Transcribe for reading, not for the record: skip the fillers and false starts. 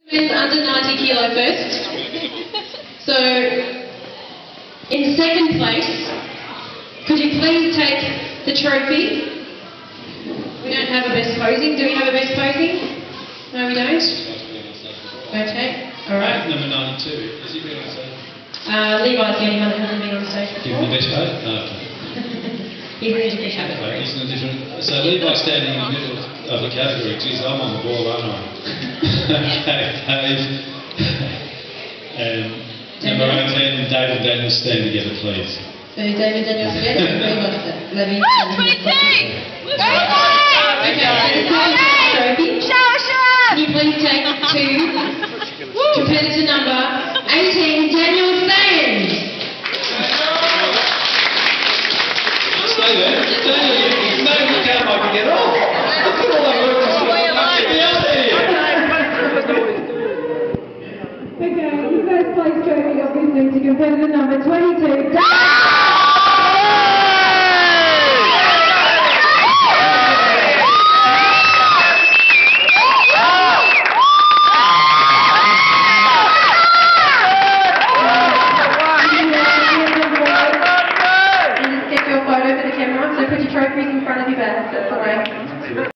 Is under 90 kilo first. So, in second place, could you please take the trophy? We don't have a best posing. Do we have a best posing? No, we don't. Okay, alright. Number 92. Is he been on stage? Levi's the only one that hasn't been on stage before. Give him the best pose? No. He's in a different category. He's in a different... So Levi's standing in the middle of the category. Geez, I'm on the ball, aren't I? And number 18, David and Daniel, stand together, please. So David and Daniel together, and Levi. Oh, 22! Okay, trophy. Can you please take to competitor number 18, Daniel Sands. Stay there. Daniel, you know you can't make it get off. Look at all that work that's going on. Get me out of here. Okay, the first place trophy obviously to competitor number 22,